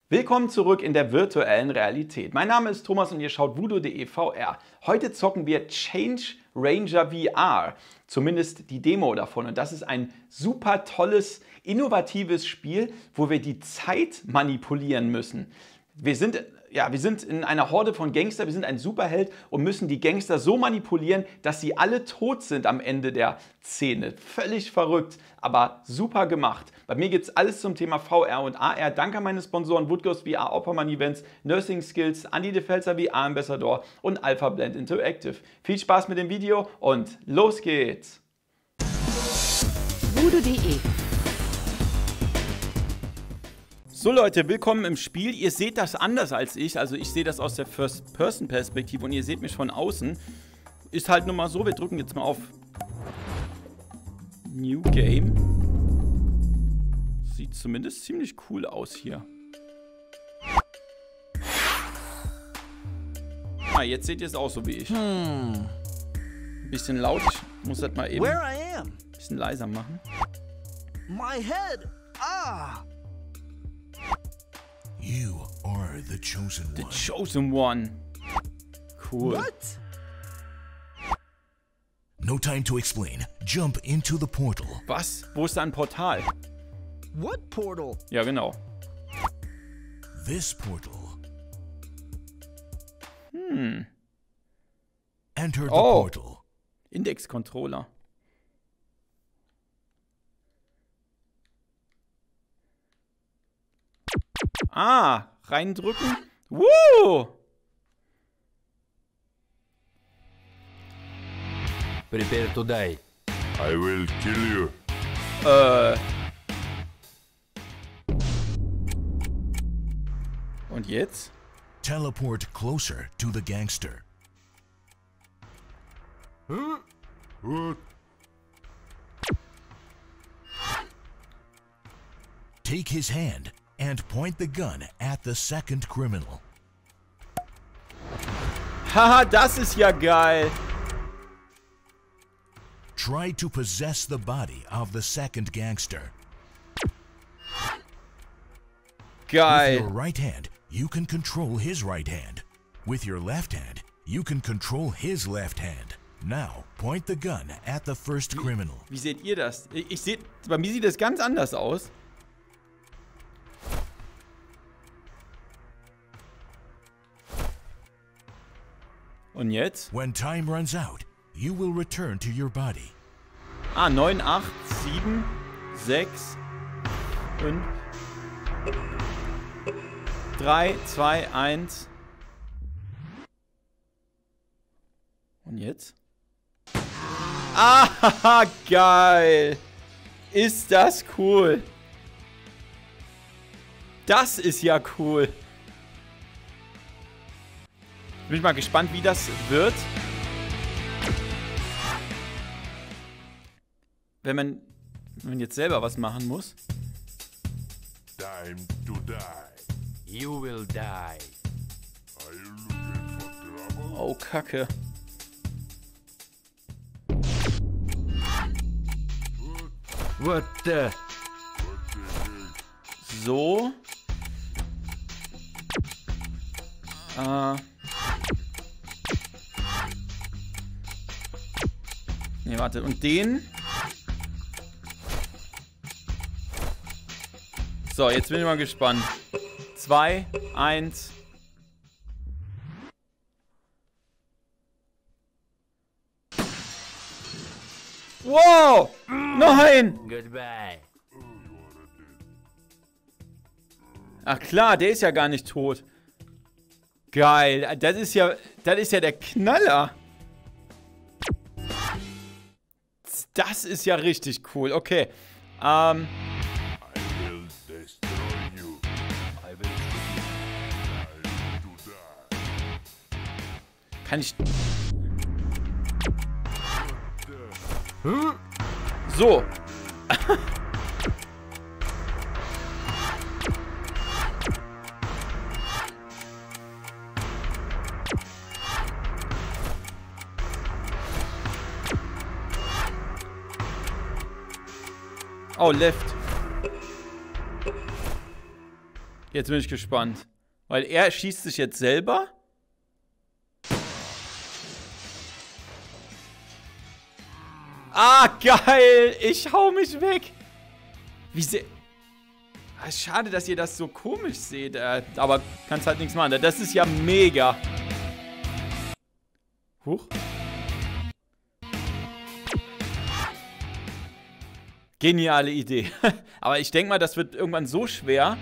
Willkommen zurück in der virtuellen Realität. Mein Name ist Thomas und ihr schaut Voodoo.de VR. Heute zocken wir Change Ranger VR, zumindest die Demo davon. Und das ist ein super tolles, innovatives Spiel, wo wir die Zeit manipulieren müssen. Wir sind in einer Horde von Gangster, wir sind ein Superheld und müssen die Gangster so manipulieren, dass sie alle tot sind am Ende der Szene. Völlig verrückt, aber super gemacht. Bei mir gibt es alles zum Thema VR und AR. Danke an meine Sponsoren Woodghost VR, Oppermann Events, Nursing Skills, Andi de Velser VR Ambassador und Alpha Blend Interactive. Viel Spaß mit dem Video und los geht's! Voodoo.de. So Leute, willkommen im Spiel. Ihr seht das anders als ich. Also ich sehe das aus der First-Person-Perspektive und ihr seht mich von außen. Ist halt nun mal so, wir drücken jetzt mal auf New Game. Sieht zumindest ziemlich cool aus hier. Ah, jetzt seht ihr es auch so wie ich. Ein bisschen laut. Ich muss das mal eben ein bisschen leiser machen. My head! Ah! You are the chosen one. The chosen one. Cool. What? No time to explain. Jump into the portal. Was? Wo ist da ein Portal? What portal? Ja, genau. This portal. Enter the portal. Index-Controller. Ah, reindrücken. Woo! Prepare to die. I will kill you. Und jetzt? Teleport closer to the gangster. What? Take his hand and point the gun at the second criminal. Haha, das ist ja geil. Try to possess the body of the second gangster. With Geil. your right hand, you can control his right hand. With your left hand, you can control his left hand. Now, point the gun at the first criminal. Wie seht ihr das? Bei mir sieht das ganz anders aus. Und jetzt? When time runs out, you will return to your body. Ah, 9, 8, 7, 6, 5, 3, 2, 1. Und jetzt? Ah, geil. Ist das cool. Das ist ja cool. Bin ich mal gespannt, wie das wird. Wenn man jetzt selber was machen muss. Time to die. You will die. Are you looking for trouble? Oh, Kacke. What the? So. Ne, warte. Und den. So, jetzt bin ich mal gespannt. 2, 1. Wow! Nein! Goodbye. Ach klar, der ist ja gar nicht tot. Geil, das ist ja der Knaller. Das ist ja richtig cool. Okay. I will destroy you. I will shoot Time to die. Kann ich... So. Oh, left. Jetzt bin ich gespannt. Weil er schießt sich jetzt selber. Ah, geil. Ich hau mich weg. Wie sehr... Ah, schade, dass ihr das so komisch seht. Aber kannst halt nichts machen. Das ist ja mega. Huch. Geniale Idee. Aber ich denke mal, das wird irgendwann so schwer.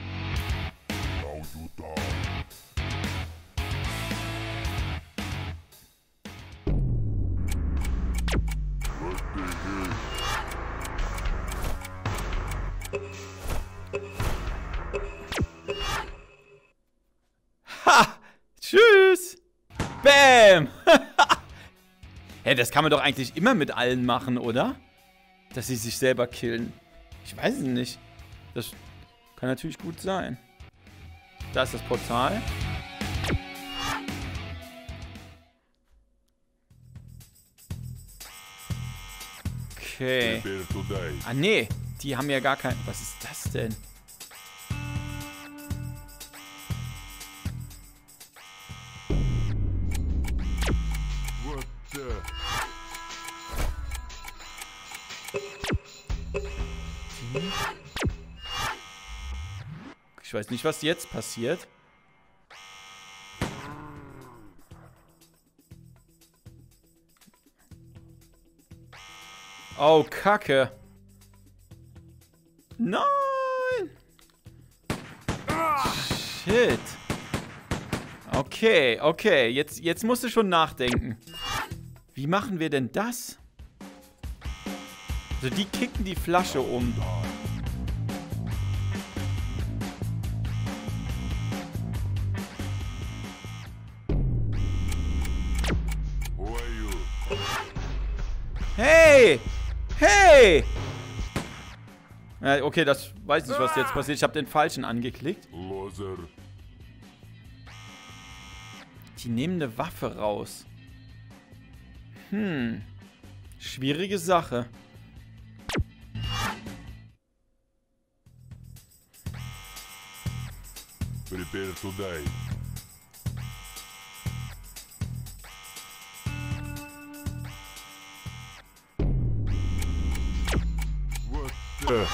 Ha! Tschüss! Bam! Hey, das kann man doch eigentlich immer mit allen machen, oder? Dass sie sich selber killen. Ich weiß es nicht. Das kann natürlich gut sein. Da ist das Portal. Okay. Ah, nee. Die haben ja gar kein... Was ist das denn? What the? Ich weiß nicht, was jetzt passiert. Oh, Kacke. Nein! Shit. Okay, okay. Jetzt musst du schon nachdenken. Wie machen wir denn das? Also die kicken die Flasche um. Who are you? Hey! Hey! Ja, okay, das weiß nicht, was jetzt passiert. Ich habe den falschen angeklickt. Loser. Die nehmen eine Waffe raus. Schwierige Sache. Prepare to die. What the?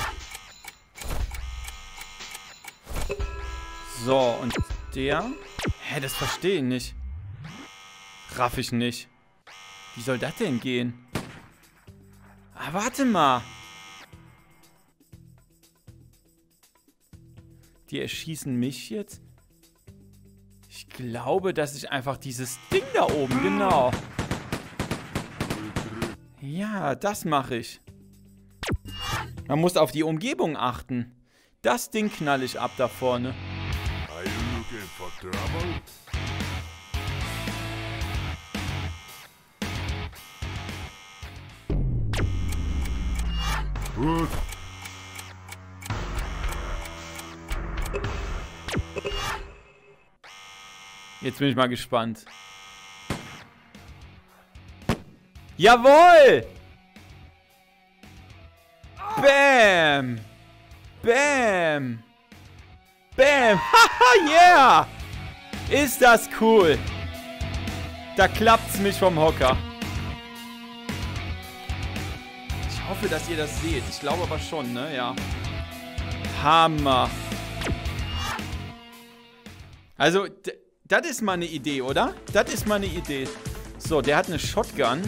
So, und der... Hä, das verstehe ich nicht. Raff ich nicht. Wie soll das denn gehen? Ah, warte mal. Die erschießen mich jetzt? Ich glaube, dass ich einfach dieses Ding da oben, genau. Ja, das mache ich. Man muss auf die Umgebung achten. Das Ding knall ich ab da vorne. Are you looking for trouble? Good. Jetzt bin ich mal gespannt. Jawohl! Bam! Bam! Bam! Haha, yeah! Ist das cool! Da klappt's mich vom Hocker. Ich hoffe, dass ihr das seht. Ich glaube aber schon, ne? Ja. Hammer! Also, das ist mal eine Idee, oder? Das ist mal eine Idee. So, der hat eine Shotgun.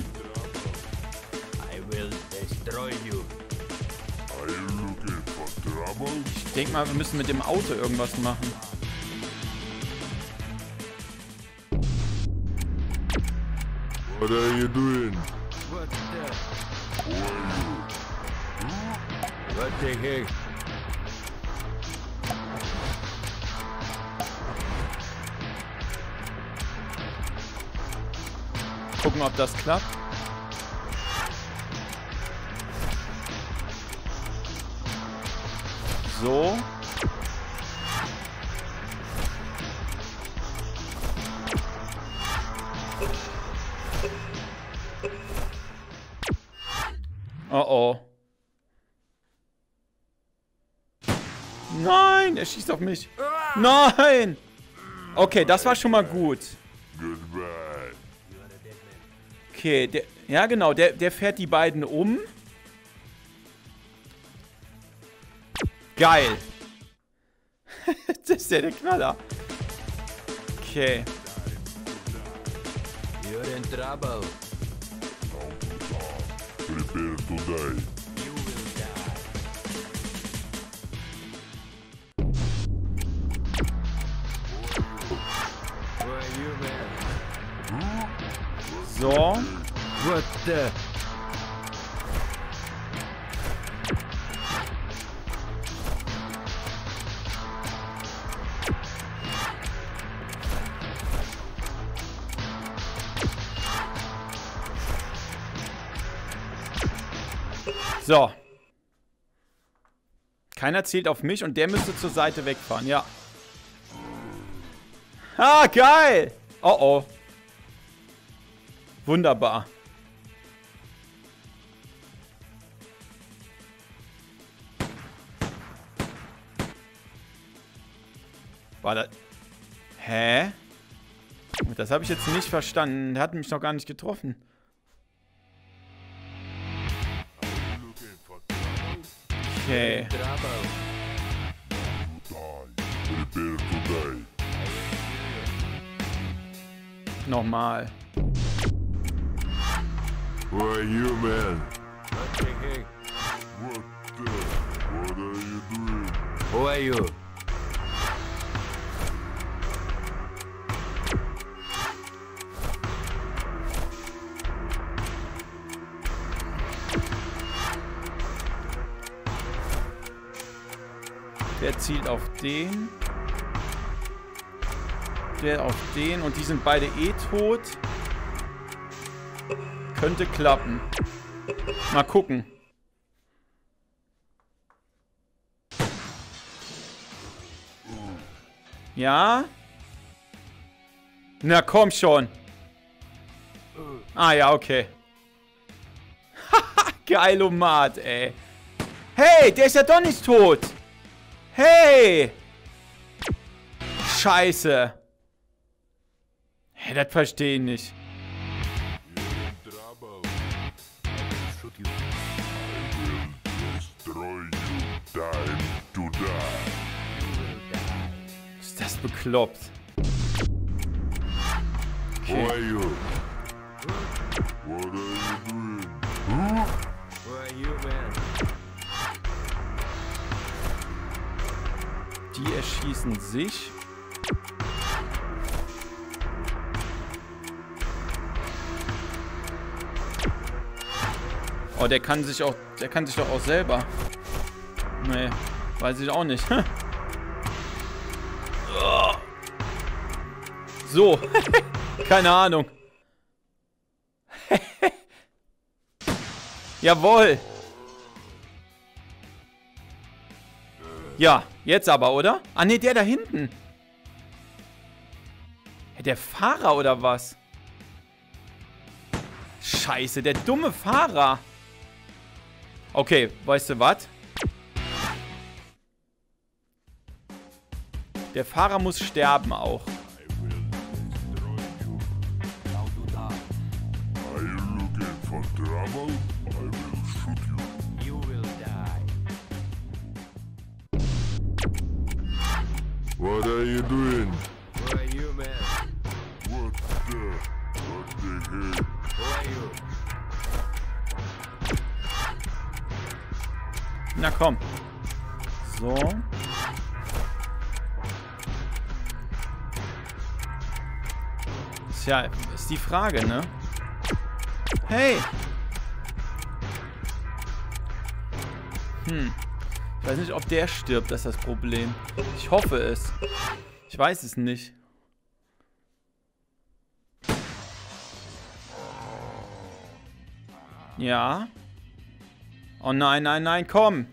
I will destroy you. Are you looking for trouble? Ich denke mal, wir müssen mit dem Auto irgendwas machen. What are you doing? What the? Who are you? What the heck? Gucken, ob das klappt. So. Oh oh. Nein, er schießt auf mich. Nein! Okay, das war schon mal gut. Goodbye. Okay, ja genau, der fährt die beiden um. Geil. Das ist ja der Knaller. Okay. You're in trouble. Prepare to die. You will die. Who are you, man? So. What the? So. Keiner zielt auf mich und der müsste zur Seite wegfahren, ja. Ah, geil! Oh, oh. Wunderbar. War das... Hä? Das habe ich jetzt nicht verstanden. Der hat mich noch gar nicht getroffen. Okay. Trouble. Prepare to die. Nochmal. Who are you, man? Okay. What are you doing? Who are you? Der zielt auf den. Der auf den. Und die sind beide eh tot. Könnte klappen. Mal gucken. Ja? Na komm schon. Ah ja, okay. Haha, Geilomat, ey. Hey, der ist ja doch nicht tot. Hey! Scheiße. Hey, das verstehe ich nicht. Trouble. Shoot you. I will destroy you. Time to die. Ist das bekloppt? Who Okay. are you? What are you doing? Who are you, man? Die erschießen sich. Oh, der kann sich doch auch selber. Nee, weiß ich auch nicht. So. Keine Ahnung. Jawohl. Ja, jetzt aber, oder? Ah, ne, der da hinten. Der Fahrer oder was? Scheiße, der dumme Fahrer. Okay, weißt du was? Der Fahrer muss sterben auch. Are you looking for trouble? I will shoot you. You will die. What are you doing? Who are you, man? What the heck? Who are you? Na komm. So. Tja, ist die Frage, ne? Hey! Ich weiß nicht, ob der stirbt, das ist das Problem. Ich hoffe es. Ich weiß es nicht. Ja. Oh nein, nein, nein, komm.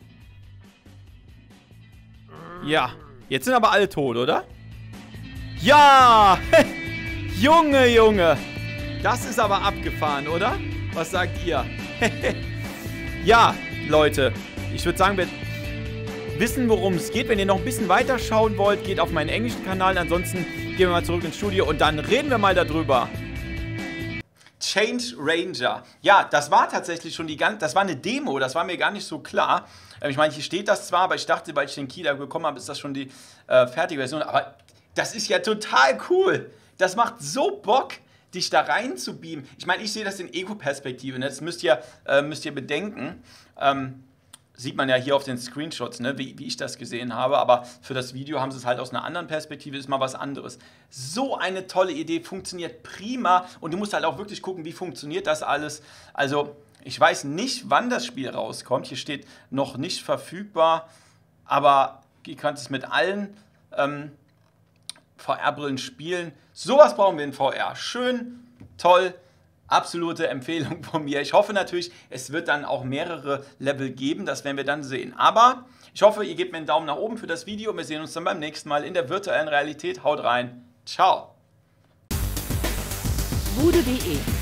Ja. Jetzt sind aber alle tot, oder? Ja! Junge, Junge. Das ist aber abgefahren, oder? Was sagt ihr? Ja, Leute. Ich würde sagen, wir... wissen, worum es geht. Wenn ihr noch ein bisschen weiter schauen wollt, geht auf meinen englischen Kanal. Ansonsten gehen wir mal zurück ins Studio und dann reden wir mal darüber. Change Ranger. Ja, das war tatsächlich schon das war eine Demo, das war mir gar nicht so klar. Ich meine, hier steht das zwar, aber ich dachte, weil ich den Key da bekommen habe, ist das schon die fertige Version. Aber das ist ja total cool. Das macht so Bock, dich da rein zu beamen. Ich meine, ich sehe das in Ego-Perspektive. Ne? Das müsst ihr bedenken. Sieht man ja hier auf den Screenshots, ne, wie ich das gesehen habe. Aber für das Video haben sie es halt aus einer anderen Perspektive, ist mal was anderes. So eine tolle Idee, funktioniert prima. Und du musst halt auch wirklich gucken, wie funktioniert das alles. Also, ich weiß nicht, wann das Spiel rauskommt. Hier steht noch nicht verfügbar. Aber ihr könnt es mit allen VR-Brillen spielen. Sowas brauchen wir in VR. Schön, toll. Absolute Empfehlung von mir. Ich hoffe natürlich, es wird dann auch mehrere Level geben. Das werden wir dann sehen. Aber ich hoffe, ihr gebt mir einen Daumen nach oben für das Video. Wir sehen uns dann beim nächsten Mal in der virtuellen Realität. Haut rein. Ciao. Voodoo.de